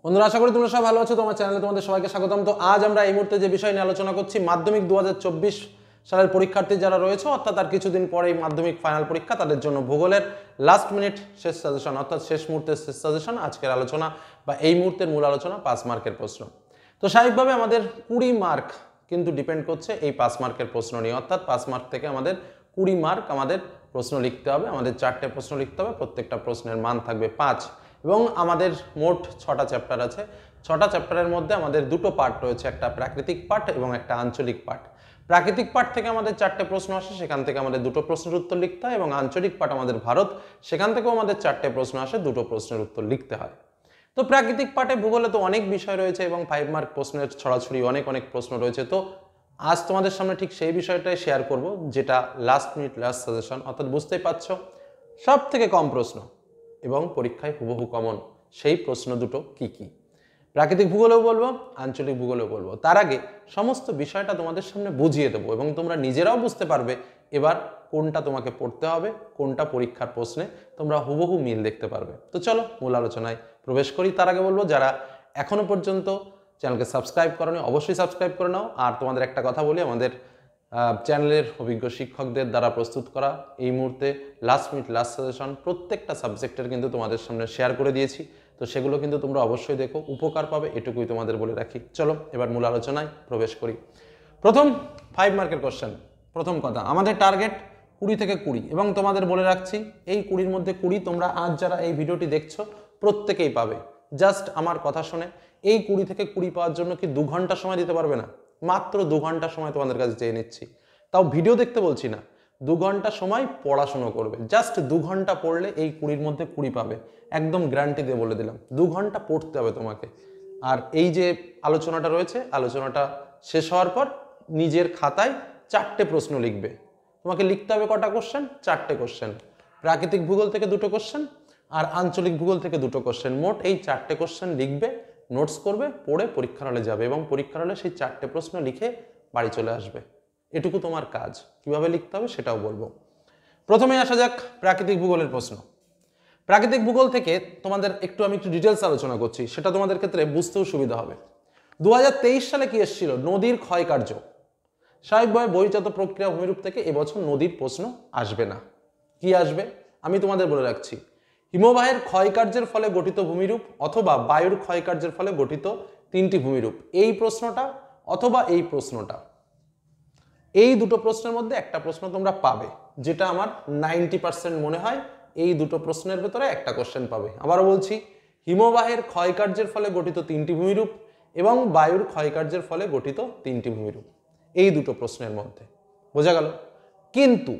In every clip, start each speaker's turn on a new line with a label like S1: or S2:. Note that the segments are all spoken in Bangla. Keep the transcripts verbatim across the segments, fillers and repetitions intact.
S1: বন্ধুরা আশা করি তোমরা সবাই ভালো আছো। তোমার চ্যানেলে তোমাদের সবাইকে স্বাগতম। তো আজ আমরা এই মুহূর্তে যে বিষয় নিয়ে আলোচনা করছি, মাধ্যমিক দু হাজার চব্বিশ সালের পরীক্ষার্থী যারা রয়েছে, অর্থাৎ তার কিছুদিন পরেই মাধ্যমিক ফাইনাল পরীক্ষা, তাদের জন্য ভূগোলের লাস্ট মিনিট শেষ সাজেশন, অর্থাৎ শেষ মুহূর্তের শেষ সাজেশন আজকের আলোচনা বা এই মুহূর্তের মূল আলোচনা পাঁচ মার্কের প্রশ্ন। তো স্বাভাবিকভাবে আমাদের কুড়ি মার্ক কিন্তু ডিপেন্ড করছে এই পাঁচ মার্কের প্রশ্ন নিয়ে, অর্থাৎ পাঁচ মার্ক থেকে আমাদের কুড়ি মার্ক আমাদের প্রশ্ন লিখতে হবে। আমাদের চারটে প্রশ্ন লিখতে হবে, প্রত্যেকটা প্রশ্নের মান থাকবে পাঁচ এবং আমাদের মোট ছটা চ্যাপ্টার আছে। ছটা চ্যাপ্টারের মধ্যে আমাদের দুটো পার্ট রয়েছে, একটা প্রাকৃতিক পার্ট এবং একটা আঞ্চলিক পার্ট। প্রাকৃতিক পার্ট থেকে আমাদের চারটে প্রশ্ন আসে, সেখান থেকে আমাদের দুটো প্রশ্নের উত্তর লিখতে হয়, এবং আঞ্চলিক পার্ট আমাদের ভারত, সেখান থেকেও আমাদের চারটে প্রশ্ন আসে, দুটো প্রশ্নের উত্তর লিখতে হয়। তো প্রাকৃতিক পার্টে ভূগোলে তো অনেক বিষয় রয়েছে এবং ফাইভ মার্ক প্রশ্নের ছড়াছড়ি অনেক অনেক প্রশ্ন রয়েছে। তো আজ তোমাদের সামনে ঠিক সেই বিষয়টাই শেয়ার করব, যেটা লাস্ট মিনিট লাস্ট সাজেশন, অর্থাৎ বুঝতেই পারছো সব থেকে কম প্রশ্ন এবং পরীক্ষায় হুবহু কমন সেই প্রশ্ন দুটো কি কি। প্রাকৃতিক ভূগোলেও বলবো, আঞ্চলিক ভূগোলেও বলবো। তার আগে সমস্ত বিষয়টা তোমাদের সামনে বুঝিয়ে দেবো এবং তোমরা নিজেরাও বুঝতে পারবে এবার কোনটা তোমাকে পড়তে হবে, কোনটা পরীক্ষার প্রশ্নে তোমরা হুবহু মিল দেখতে পারবে। তো চলো মূল আলোচনায় প্রবেশ করি। তার আগে বলবো, যারা এখনো পর্যন্ত চ্যানেলকে সাবস্ক্রাইব করোনি অবশ্যই সাবস্ক্রাইব করে নাও। আর তোমাদের একটা কথা বলি, আমাদের চ্যানেলের অভিজ্ঞ শিক্ষকদের দ্বারা প্রস্তুত করা এই মুহূর্তে লাস্ট মিনিট লাস্ট সাজেশন প্রত্যেকটা সাবজেক্টের কিন্তু তোমাদের সামনে শেয়ার করে দিয়েছি। তো সেগুলো কিন্তু তোমরা অবশ্যই দেখো, উপকার পাবে, এটুকুই তোমাদের বলে রাখি। চলো এবার মূল আলোচনায় প্রবেশ করি। প্রথম ফাইভ মার্কের কোশ্চেন। প্রথম কথা, আমাদের টার্গেট কুড়ি থেকে কুড়ি, এবং তোমাদের বলে রাখছি এই কুড়ির মধ্যে কুড়ি তোমরা আজ যারা এই ভিডিওটি দেখছো প্রত্যেকেই পাবে। জাস্ট আমার কথা শুনে এই কুড়ি থেকে কুড়ি পাওয়ার জন্য কি দু ঘন্টা সময় দিতে পারবে না? মাত্র দু ঘন্টা সময় তোমাদের কাছে চেয়ে নিচ্ছি। তাও ভিডিও দেখতে বলছি না, দু ঘন্টা সময় পড়াশুনো করবে। জাস্ট দু ঘন্টা পড়লে এই কুড়ির মধ্যে কুড়ি পাবে, একদম গ্যারান্টি দিয়ে বলে দিলাম। দু ঘন্টা পড়তে হবে তোমাকে। আর এই যে আলোচনাটা রয়েছে, আলোচনাটা শেষ হওয়ার পর নিজের খাতায় চারটে প্রশ্ন লিখবে। তোমাকে লিখতে হবে কটা কোশ্চেন? চারটে কোশ্চেন। প্রাকৃতিক ভূগোল থেকে দুটো কোশ্চেন আর আঞ্চলিক ভূগোল থেকে দুটো কোশ্চেন। মোট এই চারটে কোশ্চেন লিখবে, নোটস করবে, পড়ে পরীক্ষার হলে যাবে এবং পরীক্ষার হলে সেই চারটে প্রশ্ন লিখে বাড়ি চলে আসবে। এটুকু তোমার কাজ। কিভাবে লিখতে হবে সেটাও বলবো। প্রথমে আসা যাক প্রাকৃতিক ভূগোলের প্রশ্ন। প্রাকৃতিক ভূগোল থেকে তোমাদের একটু আমি একটু ডিটেলস আলোচনা করছি, সেটা তোমাদের ক্ষেত্রে বুঝতেও সুবিধা হবে। দু হাজার তেইশ সালে কি এসেছিল? নদীর ক্ষয়কার্য। স্বাভাবিকভাবে বহির্জাত প্রক্রিয়া ভূমিরূপ থেকে এবছর নদীর প্রশ্ন আসবে না। কি আসবে আমি তোমাদের বলে রাখছি। হিমবাহের ক্ষয়কার্যের ফলে গঠিত ভূমিরূপ অথবা বায়ুর ক্ষয়কার্যের ফলে গঠিত তিনটি ভূমিরূপ, এই প্রশ্নটা অথবা এই প্রশ্নটা, এই দুটো প্রশ্নের মধ্যে একটা প্রশ্ন তোমরা পাবে, যেটা আমার নাইনটি পার্সেন্ট মনে হয় এই দুটো প্রশ্নের ভেতরে একটা কোশ্চেন পাবে। আবারও বলছি, হিমবাহের ক্ষয়কার্যের ফলে গঠিত তিনটি ভূমিরূপ এবং বায়ুর ক্ষয়কার্যের ফলে গঠিত তিনটি ভূমিরূপ, এই দুটো প্রশ্নের মধ্যে। বোঝা গেল? কিন্তু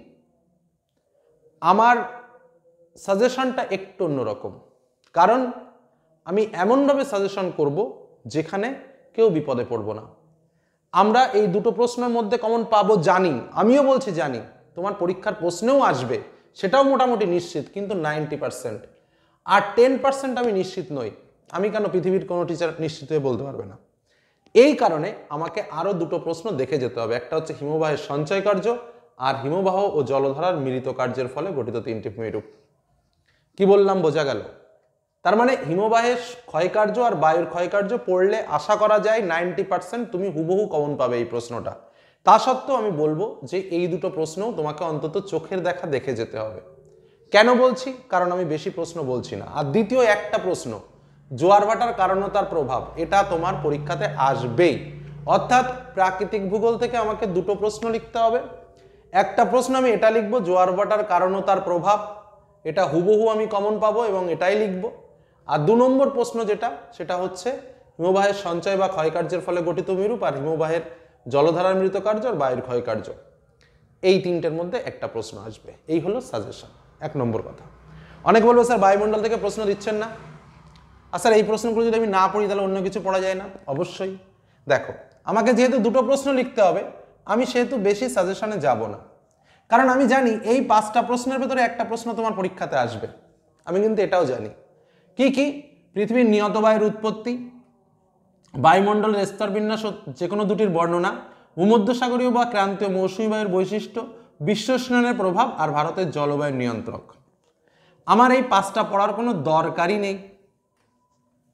S1: আমার সাজেশনটা একটু অন্যরকম, কারণ আমি এমনভাবে সাজেশন করব যেখানে কেউ বিপদে পড়বো না। আমরা এই দুটো প্রশ্নের মধ্যে কমন পাবো জানি, আমিও বলছি জানি, তোমার পরীক্ষার প্রশ্নেও আসবে, সেটাও মোটামুটি নিশ্চিত, কিন্তু নাইনটি পার্সেন্ট। আর টেন পার্সেন্ট আমি নিশ্চিত নই। আমি কেন? পৃথিবীর কোনো টিচার নিশ্চিত হয়ে বলতে পারবে না। এই কারণে আমাকে আরও দুটো প্রশ্ন দেখে যেতে হবে। একটা হচ্ছে হিমবাহের সঞ্চয় কার্য আর হিমবাহ ও জলধারার মিলিত কার্যের ফলে গঠিত তিনটি ভূমিরূপ। কি বললাম? বোঝা গেল? তার মানে হিমবাহের ক্ষয়কার্য আর বায়ুর ক্ষয়কার্য পড়লে আশা করা যায় নাইনটি পার্সেন্ট তুমি হুবহু কমন পাবে এই প্রশ্নটা। তা সত্ত্বেও আমি বলবো যে এই দুটো প্রশ্নও তোমাকে অন্তত চোখের দেখা দেখে যেতে হবে। কেন বলছি? কারণ আমি বেশি প্রশ্ন বলছি না। আর দ্বিতীয় একটা প্রশ্ন, জোয়ার ভাটার কারণতার প্রভাব, এটা তোমার পরীক্ষাতে আসবেই। অর্থাৎ প্রাকৃতিক ভূগোল থেকে আমাকে দুটো প্রশ্ন লিখতে হবে। একটা প্রশ্ন আমি এটা লিখবো, জোয়ার ভাটার কারণতার প্রভাব, এটা হুবহু আমি কমন পাবো এবং এটাই লিখবো। আর দু নম্বর প্রশ্ন যেটা, সেটা হচ্ছে হিমবাহের সঞ্চয় বা ক্ষয়কার্যের ফলে গঠিত ভূমিরূপ আর হিমবাহের জলধারার মৃত কার্য আর বায়ুর ক্ষয়কার্য, এই তিনটের মধ্যে একটা প্রশ্ন আসবে। এই হলো সাজেশন। এক নম্বর কথা। অনেকে বলবে স্যার বায়ুমণ্ডল থেকে প্রশ্ন দিচ্ছেন না। আর স্যার এই প্রশ্নগুলো যদি আমি না পড়ি তাহলে অন্য কিছু পড়া যায় না? অবশ্যই। দেখো, আমাকে যেহেতু দুটো প্রশ্ন লিখতে হবে, আমি সেহেতু বেশি সাজেশনে যাব না, কারণ আমি জানি এই পাঁচটা প্রশ্নের ভেতরে একটা প্রশ্ন তোমার পরীক্ষাতে আসবে। আমি কিন্তু এটাও জানি। কি কি? পৃথিবীর নিয়ত বায়ুর উৎপত্তি, বায়ুমণ্ডলের স্তরবিন্যাস যে কোনো দুটির বর্ণনা, ভূমধ্যসাগরীয় বা ক্রান্তীয় মৌসুমী বায়ুর বৈশিষ্ট্য, বিশ্ব উষ্ণায়নের প্রভাব আর ভারতের জলবায়ু নিয়ন্ত্রক। আমার এই পাঁচটা পড়ার কোনো দরকারই নেই।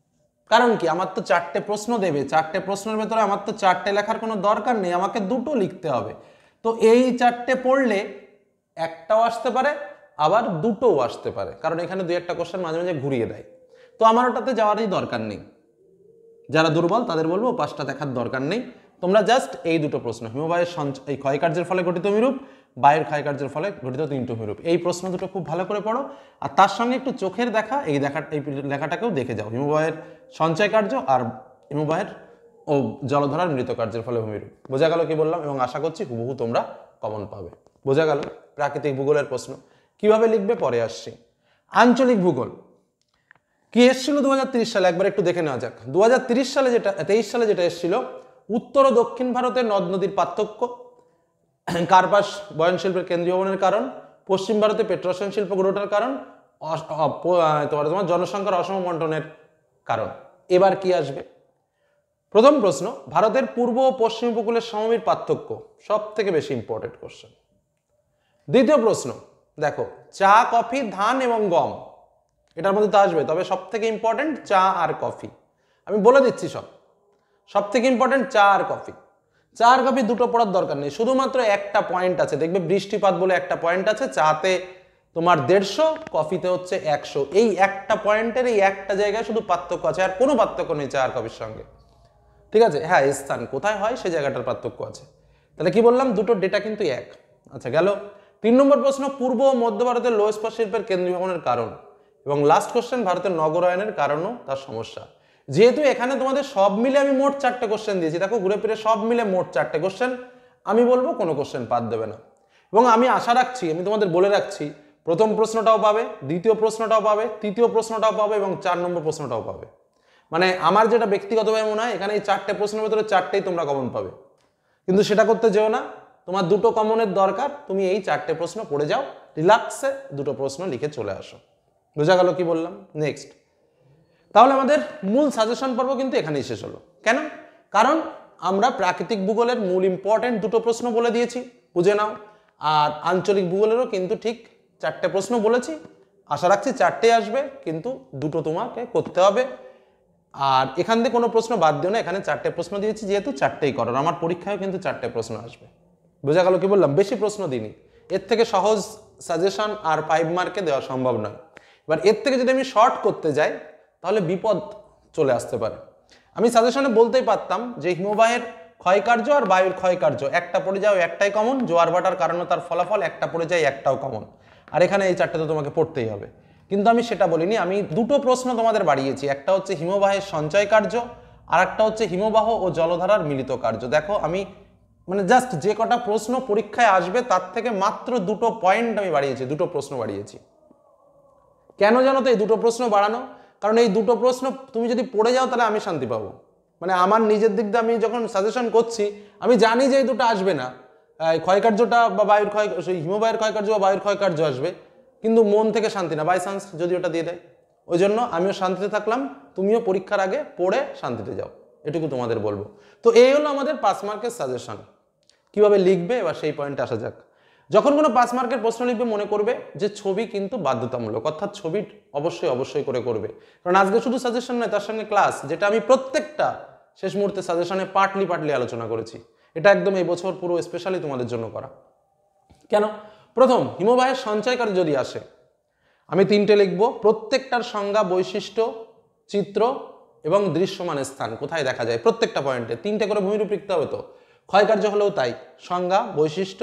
S1: কারণ কি, আমার তো চারটে প্রশ্ন দেবে, চারটে প্রশ্নের ভেতরে আমার তো চারটে লেখার কোনো দরকার নেই, আমাকে দুটো লিখতে হবে। তো এই চারটে পড়লে একটাও আসতে পারে, আবার দুটোও আসতে পারে, কারণ এখানে দুই একটা কোশ্চেন মাঝে মাঝে ঘুরিয়ে দেয়। তো আমার ওটাতে যাওয়ারই দরকার নেই। যারা দুর্বল তাদের বলবো পাঁচটা দেখার দরকার নেই, তোমরা জাস্ট এই দুটো প্রশ্ন, হিমবাহের সঞ্চয় এই ক্ষয়কার্যের ফলে গঠিত মেরুপ, বায়ুর ক্ষয়কার্যের ফলে গঠিত তিনটে মেরুপ, এই প্রশ্ন দুটো খুব ভালো করে পড়ো। আর তার সঙ্গে একটু চোখের দেখা, এই দেখা এই লেখাটাকেও দেখে যাও, হিমবাহের সঞ্চয় কার্য আর হিমবাহের ও জলধারার মৃত কার্যের ফলে ভূমিরূপ। বোঝা গেল কি বললাম? এবং আশা করছি হুবহু তোমরা কমন পাবে। বোঝা গেল? প্রাকৃতিক ভূগোলের প্রশ্ন কিভাবে লিখবে পরে আসছি। আঞ্চলিক ভূগোল কি এসেছিল দু হাজার তিরিশ সালে, একবার একটু দেখে নেওয়া যাক। দু হাজার তিরিশ সালে যেটা তেইশ সালে যেটা এসেছিল, উত্তর ও দক্ষিণ ভারতের নদ নদীর পার্থক্য, কার্পাস বয়নশিল্পের কেন্দ্রীয় ভবনের কারণ, পশ্চিম ভারতে পেট্রোশন শিল্প গড়ে ওঠার কারণ, তোমার তোমার জনসংখ্যার অসম বন্টনের কারণ। এবার কি আসবে? প্রথম প্রশ্ন, ভারতের পূর্ব ও পশ্চিম উপকূলের সমভূমির পার্থক্য, সব থেকে বেশি ইম্পর্টেন্ট কোশ্চেন। দ্বিতীয় প্রশ্ন, দেখো চা, কফি, ধান এবং গম, এটার মধ্যে তো আসবে, তবে সব থেকে ইম্পর্টেন্ট চা আর কফি। আমি বলে দিচ্ছি সব, সব থেকে ইম্পর্টেন্ট চা আর কফি। চা আর কফি দুটো পড়ার দরকার নেই, শুধুমাত্র একটা পয়েন্ট আছে, দেখবে বৃষ্টিপাত বলে একটা পয়েন্ট আছে, চাতে তোমার দেড়শো, কফিতে হচ্ছে একশো। এই একটা পয়েন্টের এই একটা জায়গায় শুধু পার্থক্য আছে, আর কোনো পার্থক্য নেই চা আর কফির সঙ্গে। ঠিক আছে, হ্যাঁ স্থান কোথায় হয় সে জায়গাটার পার্থক্য আছে। তাহলে কি বললাম, দুটো ডেটা কিন্তু এক। আচ্ছা গেল। তিন নম্বর প্রশ্ন, পূর্ব ও মধ্য ভারতের লৌহ ইস্পাত শিল্পের কেন্দ্রীয় ভবনের কারণ। এবং লাস্ট কোশ্চেন, ভারতের নগরায়নের কারণও তার সমস্যা। যেহেতু এখানে তোমাদের সব মিলে আমি মোট চারটে কোশ্চেন দিয়েছি, দেখো ঘুরে ফিরে সব মিলে মোট চারটে কোশ্চেন, আমি বলবো কোনো কোশ্চেন বাদ দেবে না। এবং আমি আশা রাখছি, আমি তোমাদের বলে রাখছি, প্রথম প্রশ্নটাও পাবে, দ্বিতীয় প্রশ্নটাও পাবে, তৃতীয় প্রশ্নটাও পাবে এবং চার নম্বর প্রশ্নটাও পাবে। মানে আমার যেটা ব্যক্তিগতভাবে মনে হয়, এখানে এই চারটে প্রশ্নের ভেতরে চারটেই তোমরা কমন পাবে, কিন্তু সেটা করতে যেও না, তোমার দুটো কমনের দরকার, তুমি এই চারটে প্রশ্ন পড়ে যাও, রিল্যাক্সে দুটো প্রশ্ন লিখে চলে আসো। বোঝা গেল কি বললাম? নেক্সট, তাহলে আমাদের মূল সাজেশন পর্ব কিন্তু এখানেই শেষ হলো। কেন? কারণ আমরা প্রাকৃতিক ভূগোলের মূল ইম্পর্টেন্ট দুটো প্রশ্ন বলে দিয়েছি, বুঝে নাও। আর আঞ্চলিক ভূগোলেরও কিন্তু ঠিক চারটে প্রশ্ন বলেছি, আশা রাখছি চারটে আসবে, কিন্তু দুটো তোমাকে করতে হবে। আর এখান থেকে কোনো প্রশ্ন বাদ দিও না, এখানে চারটে প্রশ্ন দিয়েছি যেহেতু চারটেই করো, আমার পরীক্ষায় কিন্তু চারটে প্রশ্ন আসবে। বোঝা গেল কি বললাম? বেশি প্রশ্ন দিইনি, এর থেকে সহজ সাজেশন আর ফাইভ মার্কে দেওয়া সম্ভব নয়। এবার এর থেকে যদি আমি শর্ট করতে যাই তাহলে বিপদ চলে আসতে পারে। আমি সাজেশনে বলতেই পারতাম যে হিমবাহের ক্ষয়কার্য আর বায়ুর ক্ষয়কার্য, একটা পড়ে যাও একটাই কমন, জোয়ার ভাটার কারণে তার ফলাফল, একটা পড়ে যায় একটাও কমন, আর এখানে এই চারটে তো তোমাকে পড়তেই হবে। কিন্তু আমি সেটা বলিনি, আমি দুটো প্রশ্ন তোমাদের বাড়িয়েছি, একটা হচ্ছে হিমবাহের সঞ্চয় কার্য, আর একটা হচ্ছে হিমবাহ ও জলধারার মিলিত কার্য। দেখো আমি মানে জাস্ট যে কটা প্রশ্ন পরীক্ষায় আসবে তার থেকে মাত্র দুটো পয়েন্ট আমি বাড়িয়েছি, দুটো প্রশ্ন বাড়িয়েছি। কেন জানো তো এই দুটো প্রশ্ন বাড়ানো? কারণ এই দুটো প্রশ্ন তুমি যদি পড়ে যাও তাহলে আমি শান্তি পাবো। মানে আমার নিজের দিক দিয়ে আমি যখন সাজেশন করছি, আমি জানি যে এই দুটো আসবে না, ক্ষয়কার্যটা বা বায়ুর ক্ষয়, হিমবাহের ক্ষয়কার্য বা বায়ুর ক্ষয়কার্য আসবে, কিন্তু মন থেকে শান্তি না, বাই চান্স যদি ওটা দিয়ে দেয়। ওই জন্য আমিও শান্তিতে থাকলাম, তুমিও পরীক্ষার আগে পড়ে শান্তিতে যাও, এটুকু তোমাদের বলবো। তো এই হলো আমাদের পাঁচ মার্কের সাজেশন। কিভাবে লিখবে এবার সেই পয়েন্টে আসা যাক। যখন কোনো পাঁচ মার্কের প্রশ্ন লিখবে মনে করবে যে ছবি কিন্তু বাধ্যতামূলক, অর্থাৎ ছবি অবশ্যই অবশ্যই করে করবে, কারণ আজকে শুধু সাজেশন নয়, তার সঙ্গে ক্লাস, যেটা আমি প্রত্যেকটা শেষ মুহূর্তে সাজেশনে পার্টলি পার্টলি আলোচনা করেছি। এটা একদম এই বছর পুরো স্পেশালি তোমাদের জন্য করা। কেন? প্রথম, হিমবাহের সঞ্চয়কারী যদি আসে, আমি তিনটে লিখবো, প্রত্যেকটার সংজ্ঞা, বৈশিষ্ট্য, চিত্র এবং দৃশ্যমান স্থান কোথায় দেখা যায়, প্রত্যেকটা পয়েন্টে তিনটে করে ভূমিরূপ লিখতে হবে। তো ক্ষয়কার্য হলেও তাই, সংজ্ঞা, বৈশিষ্ট্য,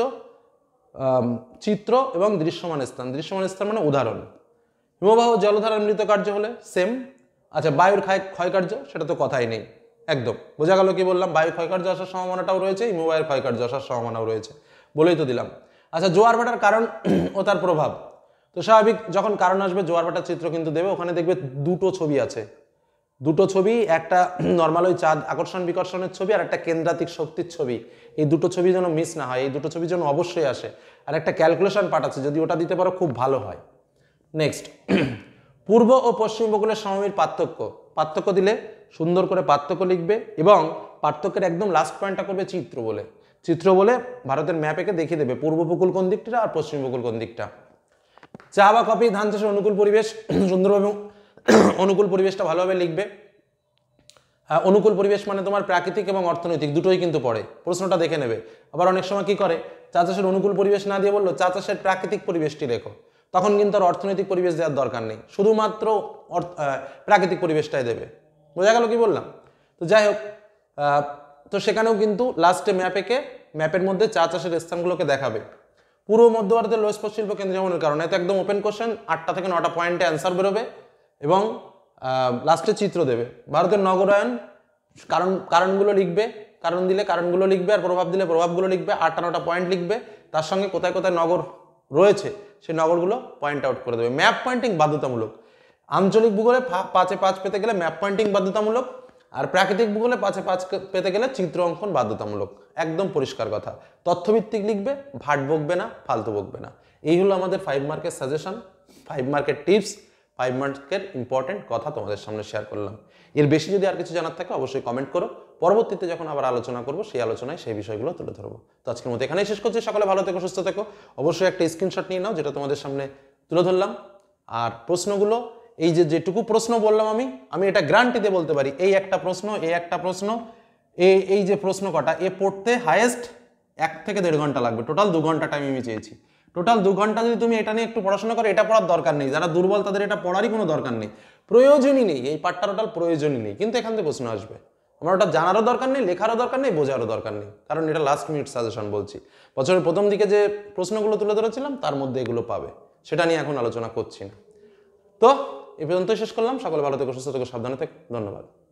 S1: চিত্র এবং দৃশ্যমান স্থান। দৃশ্যমান স্থান মানে উদাহরণ। হিমবাহ জলধারার মৃত কার্য হলে সেম। আচ্ছা, বায়ুর ক্ষয় ক্ষয়কার্য, সেটা তো কথাই নেই, একদম বোঝা গেল কি বললাম। বায়ু ক্ষয়কার্য আসার সম্ভাবনাটাও রয়েছে, হিমবাহের ক্ষয়কার্য আসার সম্ভাবনাও রয়েছে, বলেই তো দিলাম। আচ্ছা, জোয়ার ভাটার কারণ ও তার প্রভাব, তো স্বাভাবিক যখন কারণ আসবে জোয়ার ভাটার চিত্র কিন্তু দেবে। ওখানে দেখবে দুটো ছবি আছে, দুটো ছবি, একটা নর্মাল ওই চাঁদ আকর্ষণ বিকর্ষণের ছবি, আর একটা কেন্দ্রাতিক শক্তির ছবি। এই দুটো ছবি যেন মিস না হয়, এই দুটো ছবি যেন অবশ্যই আসে। আর একটা ক্যালকুলেশন পার্ট আছে, যদি ওটা দিতে পারো খুব ভালো হয়। নেক্সট, পূর্ব ও পশ্চিম উপকূলের সমভূমির পার্থক্য। পার্থক্য দিলে সুন্দর করে পার্থক্য লিখবে এবং পার্থক্যের একদম লাস্ট পয়েন্টটা করবে চিত্র বলে। চিত্র বলে ভারতের ম্যাপ এঁকে দেখিয়ে দেবে পূর্ব উপকূল কোন দিকটা আর পশ্চিম উপকূল কোন দিকটা। চা বা কফি, ধান চাষের অনুকূল পরিবেশ, সুন্দরভাবে অনুকূল পরিবেশটা ভালোভাবে লিখবে। আহ, অনুকূল পরিবেশ মানে তোমার প্রাকৃতিক এবং অর্থনৈতিক দুটোই কিন্তু পড়ে, প্রশ্নটা দেখে নেবে। আবার অনেক সময় কি করে, চা চাষের অনুকূল পরিবেশ না দিয়ে বললো চা চাষের প্রাকৃতিক পরিবেশটি রেখো, তখন কিন্তু আর অর্থনৈতিক পরিবেশ দেওয়ার দরকার নেই, শুধুমাত্র প্রাকৃতিক পরিবেশটাই দেবে। বোঝা গেল কি বললাম? তো যাই হোক, তো সেখানেও কিন্তু লাস্টে ম্যাপ এঁকে ম্যাপের মধ্যে চা চাষের স্থানগুলোকে দেখাবে। পুরো মধ্য ভারতের লোহ ইস্পাত শিল্প কেন্দ্র যেমন কারণে তো একদম ওপেন কোশ্চেন, আটটা থেকে নটা পয়েন্টে অ্যান্সার বেরোবে এবং লাস্টে চিত্র দেবে। ভারতের নগরায়ন কারণ কারণগুলো লিখবে, কারণ দিলে কারণগুলো লিখবে, আর প্রভাব দিলে প্রভাবগুলো লিখবে, আটটা নটা পয়েন্ট লিখবে, তার সঙ্গে কোথায় কোথায় নগর রয়েছে সেই নগরগুলো পয়েন্ট আউট করে দেবে। ম্যাপ পয়েন্টিং বাধ্যতামূলক। আঞ্চলিক ভূগোলে পাঁচে পাঁচ পেতে গেলে ম্যাপ পয়েন্টিং বাধ্যতামূলক, আর প্রাকৃতিক ভূগোলে পাঁচে পাঁচ পেতে গেলে চিত্র অঙ্কন বাধ্যতামূলক। একদম পরিষ্কার কথা। তথ্যভিত্তিক লিখবে, ভাট বকবে না, ফালতু বকবে না। এই হলো আমাদের ফাইভ মার্কের সাজেশন, ফাইভ মার্কের টিপস, ফাইভ মার্কের ইম্পর্টেন্ট কথা তোমাদের সামনে শেয়ার করলাম। এর বেশি যদি আর কিছু জানার থাকে অবশ্যই কমেন্ট করো, পরবর্তীতে যখন আবার আলোচনা করবো সেই আলোচনায় সেই বিষয়গুলো তুলে ধরবো। তো আজকের মতো এখানেই শেষ করছি। সকলে ভালো থেকো, সুস্থ থেকো। অবশ্যই একটা স্ক্রিনশট নিয়ে নাও যেটা তোমাদের সামনে তুলে ধরলাম। আর প্রশ্নগুলো, এই যে যেটুকু প্রশ্ন বললাম আমি আমি এটা গ্যারান্টিতে বলতে পারি, এই একটা প্রশ্ন, এই একটা প্রশ্ন, এই এই যে প্রশ্ন কটা, এ পড়তে হায়েস্ট এক থেকে দেড় ঘন্টা লাগবে। টোটাল দু ঘন্টা টাইম আমি চেয়েছি। টোটাল দু ঘন্টা যদি তুমি এটা নিয়ে একটু পড়াশোনা করো, এটা পড়ার দরকার নেই। যারা দুর্বল তাদের এটা পড়ারই কোনো দরকার নেই, প্রয়োজনই নেই। এই পাঠটা টোটাল প্রয়োজনই নেই, কিন্তু এখান থেকে প্রশ্ন আসবে। আমার ওটা জানারও দরকার নেই, লেখারও দরকার নেই, বোঝারও দরকার নেই, কারণ এটা লাস্ট মিনিট সাজেশন বলছি। বছরের প্রথম দিকে যে প্রশ্নগুলো তুলে ধরেছিলাম তার মধ্যে এগুলো পাবে, সেটা নিয়ে এখন আলোচনা করছি না। তো এই পর্যন্ত শেষ করলাম। সকলে ভালো থেকো, সুস্থ থেকো, সাবধানে থেকো। ধন্যবাদ।